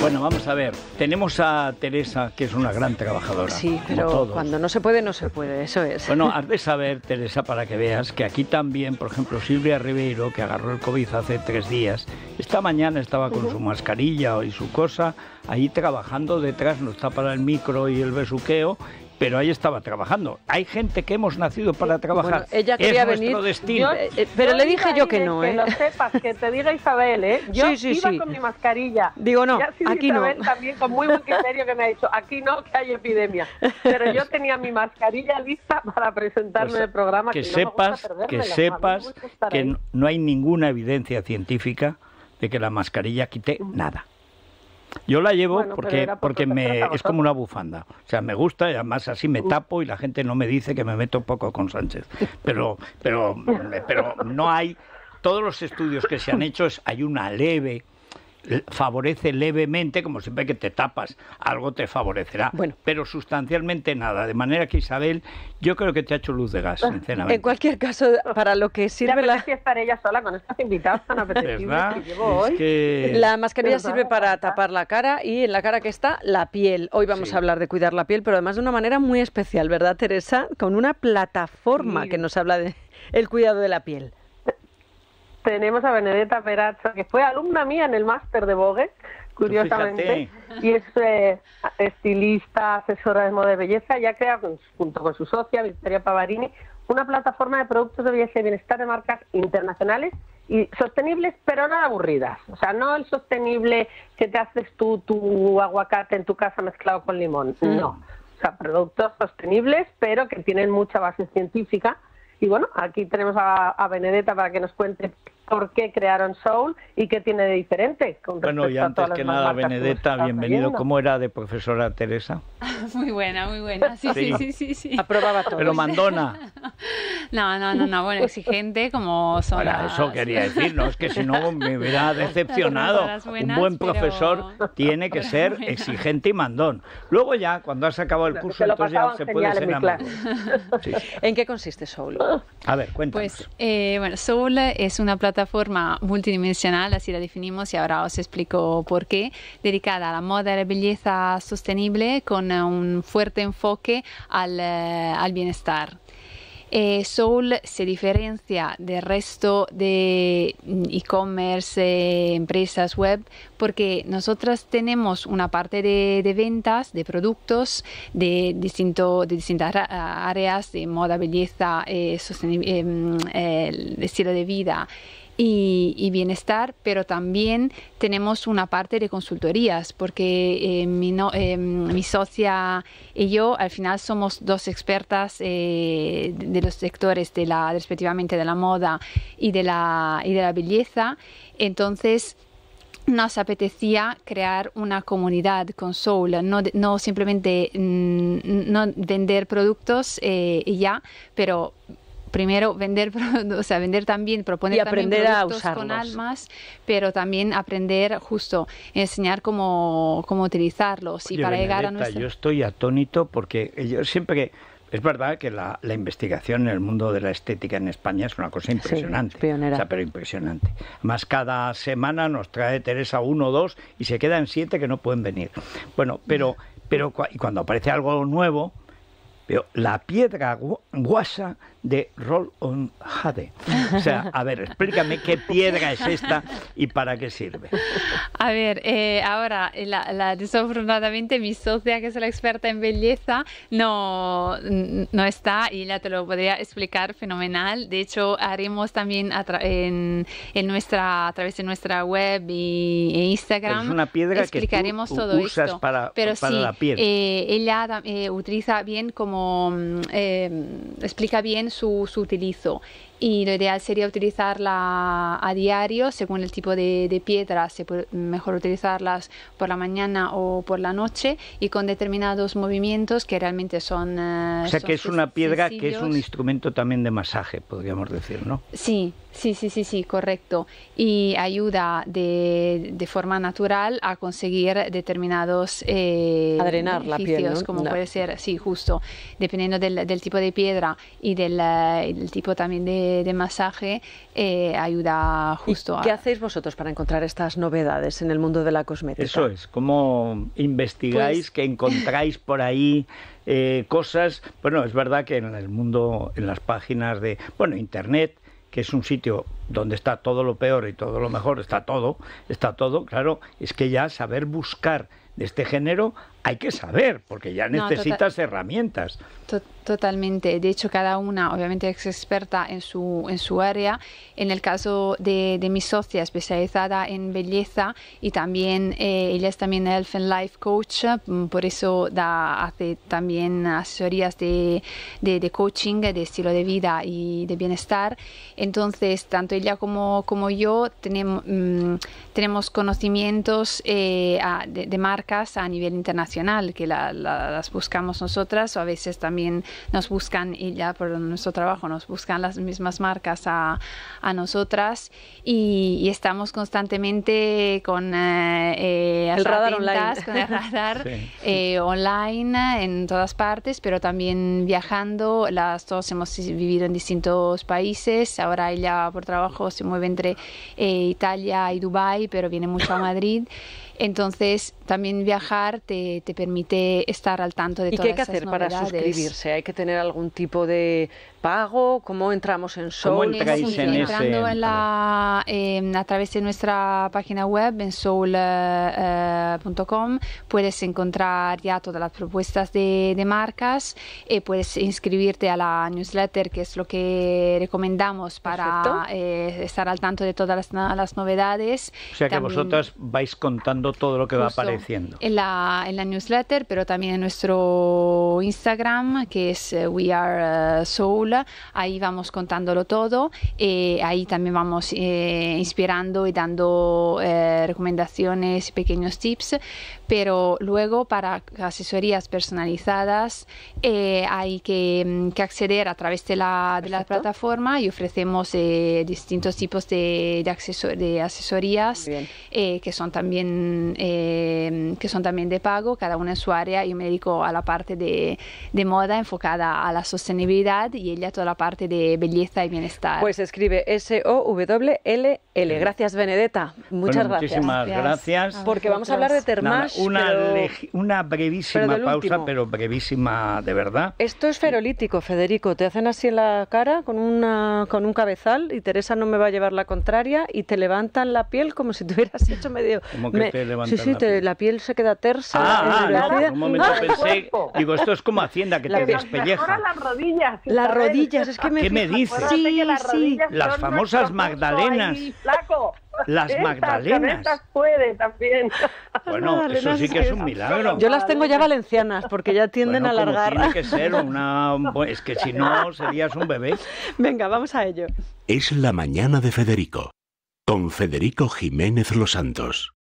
Bueno, vamos a ver. Tenemos a Teresa, que es una gran trabajadora. Sí, pero cuando no se puede, no se puede, eso es. Bueno, has de saber, Teresa, para que veas que aquí también, por ejemplo, Silvia Ribeiro, que agarró el COVID hace 3 días, esta mañana estaba con su mascarilla y su cosa, ahí trabajando detrás, no está para el micro y el besuqueo, pero ahí estaba trabajando. Hay gente que hemos nacido para trabajar. Bueno, ella quería es nuestro venir, destino. Pero le dije yo que no, ¿eh? Que lo sepas, que te diga Isabel, ¿eh? Yo iba con mi mascarilla. Digo, no, aquí Isabel no. También con muy buen criterio que me ha dicho, aquí no, que hay epidemia. Pero yo tenía mi mascarilla lista para presentarme Pues, en el programa. Que sepas que no hay ninguna evidencia científica de que la mascarilla quite nada. Yo la llevo porque es como una bufanda. O sea, me gusta y además así me tapo y la gente no me dice que me meto poco con Sánchez. Pero no hay... Todos los estudios que se han hecho hay una leve... favorece levemente, como siempre que te tapas, algo te favorecerá. Bueno, pero sustancialmente nada. De manera que, Isabel, yo creo que te ha hecho luz de gas, sinceramente. En cualquier caso, para lo que sirve la... estar ella sola con estas invitadas tan apetecibles que llevo hoy. La mascarilla sirve para tapar la cara y en la cara que está la piel. Hoy vamos a hablar de cuidar la piel, pero además de una manera muy especial, ¿verdad, Teresa? Con una plataforma que nos habla de el cuidado de la piel. Tenemos a Benedetta Perazzo, que fue alumna mía en el máster de Vogue, curiosamente, y es estilista, asesora de moda y belleza, y ha creado, junto con su socia, Victoria Pavarini, una plataforma de productos de belleza y bienestar de marcas internacionales y sostenibles, pero no aburridas. O sea, no el sostenible que te haces tú tu aguacate en tu casa mezclado con limón, no. O sea, productos sostenibles, pero que tienen mucha base científica. Y bueno, aquí tenemos a Benedetta para que nos cuente por qué crearon Soul y qué tiene de diferente con respecto y antes que nada, Benedetta, bienvenido. ¿Cómo era de profesora Teresa? Muy buena, muy buena. Sí. Aprobaba todo. Pero mandona. No, bueno, exigente como son. Para eso quería decir, no es que si no me hubiera decepcionado. Un buen profesor tiene que ser exigente y mandón. Luego ya, cuando has acabado el curso, entonces ya se puede ser amable. ¿En qué consiste Soul? A ver, cuéntanos. Pues, bueno, Soul es una plataforma multidimensional, así la definimos y ahora os explico por qué, dedicada a la moda y la belleza sostenible con un fuerte enfoque al bienestar. Soul se diferencia del resto de e-commerce, empresas web, porque nosotras tenemos una parte de ventas de productos de distintas áreas de moda, belleza, estilo de vida y bienestar, pero también tenemos una parte de consultorías, porque mi socia y yo al final somos 2 expertas de los sectores respectivamente de la moda y de la belleza. Entonces nos apetecía crear una comunidad con Soul, no simplemente no vender productos y ya, pero primero vender también, proponer y aprender también a productos usarlos con almas, pero también aprender enseñar cómo utilizarlos. Oye, y para llegar a nuestra... Yo estoy atónito porque yo siempre... Es verdad que la investigación en el mundo de la estética en España es una cosa impresionante. Sí, pionera. O sea, pero impresionante. Además, cada semana nos trae Teresa 1 o 2 y se quedan 7 que no pueden venir. Bueno, pero y cuando aparece algo nuevo, veo la piedra guasa de Roll-on Jade. O sea, a ver, explícame qué piedra es esta y para qué sirve. A ver, ahora, desafortunadamente mi socia, que es la experta en belleza, no está y ella te lo podría explicar fenomenal. De hecho, haremos también a través de nuestra web e Instagram. Pero es una piedra explicaremos que tú todo usas esto. para sí, la piel. Ella utiliza bien explica bien su utilizo. Y lo ideal sería utilizarla a diario, según el tipo de piedra, mejor utilizarlas por la mañana o por la noche y con determinados movimientos que realmente son o sea, que es una piedra sencillos. que es un instrumento también de masaje, podríamos decir, ¿no? Sí, Sí, correcto. Y ayuda de forma natural a conseguir determinados a drenar la piel, ¿no? Como puede ser, sí, justo, dependiendo del tipo de piedra y del tipo también de masaje, ayuda justo. ¿Qué hacéis vosotros para encontrar estas novedades en el mundo de la cosmética? Eso es, ¿cómo investigáis, que encontráis por ahí cosas? Bueno, es verdad que en el mundo, en las páginas de, Internet, que es un sitio donde está todo lo peor y todo lo mejor, está todo, claro, es que ya saber buscar de este género hay que saber, porque ya necesitas herramientas. Totalmente. De hecho, cada una obviamente es experta en su área. En el caso de mi socia, especializada en belleza, y también ella es también Health and Life Coach, por eso hace también asesorías de coaching, de estilo de vida y de bienestar. Entonces, tanto ella como yo tenemos conocimientos de marcas a nivel internacional, que las buscamos nosotras, o a veces también nos buscan, y ya por nuestro trabajo nos buscan las mismas marcas a nosotras, y estamos constantemente con el radar online, con el radar online en todas partes, pero también viajando. Las dos hemos vivido en distintos países. Ahora ella por trabajo se mueve entre Italia y Dubái, pero viene mucho a Madrid. Entonces, también viajar te permite estar al tanto de todas esas novedades. ¿Y qué hay que hacer para suscribirse? ¿Hay que tener algún tipo de pago? ¿Cómo entramos en Soul? ¿Cómo entráis en entrando a través de nuestra página web, en soul.com, puedes encontrar ya todas las propuestas de marcas, puedes inscribirte a la newsletter, que es lo que recomendamos para estar al tanto de todas las novedades. O sea que también, vosotras vais contando todo lo que va apareciendo. En la newsletter, pero también en nuestro Instagram, que es We Are Soul. Ahí vamos contándolo todo. Ahí también vamos inspirando y dando recomendaciones, pequeños tips. Pero luego, para asesorías personalizadas, hay que acceder a través de la plataforma, y ofrecemos distintos tipos de asesorías que son también de pago, cada una en su área. Yo me dedico a la parte de moda enfocada a la sostenibilidad, y ella a toda la parte de belleza y bienestar. Pues escribe SOWLL. Gracias, Benedetta. Muchas gracias. Muchísimas gracias. Porque vamos a hablar de Thermage. Una brevísima pausa, pero brevísima de verdad. Esto es ferolítico, Federico. Te hacen así en la cara con un cabezal, y Teresa no me va a llevar la contraria, y te levantan la piel como si te hubieras hecho medio... ¿Cómo que te levantan la piel se queda tersa. Un momento pensé, digo, esto es como Hacienda, que te despelleja. Las rodillas, es que ¿Qué me dices? Sí. Las famosas Magdalenas. Las Magdalenas. Puede también. Bueno, eso sí que es un milagro. Yo las tengo ya valencianas, porque ya tienden a alargar. Tiene que ser es que si no serías un bebé. Venga, vamos a ello. Es la mañana de Federico, con Federico Jiménez Los Santos.